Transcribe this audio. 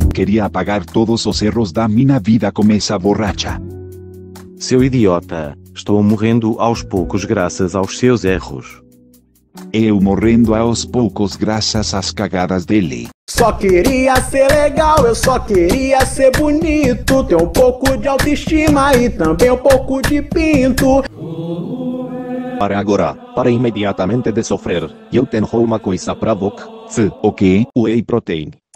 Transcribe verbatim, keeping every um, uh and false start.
Queria apagar todos os erros da minha vida com essa borracha. Seu idiota, estou morrendo aos poucos graças aos seus erros. Eu morrendo aos poucos graças às cagadas dele. Só queria ser legal, eu só queria ser bonito. Ter um pouco de autoestima e também um pouco de pinto. Para agora, para imediatamente de sofrer, eu tenho uma coisa pra você. O quê? Whey protein.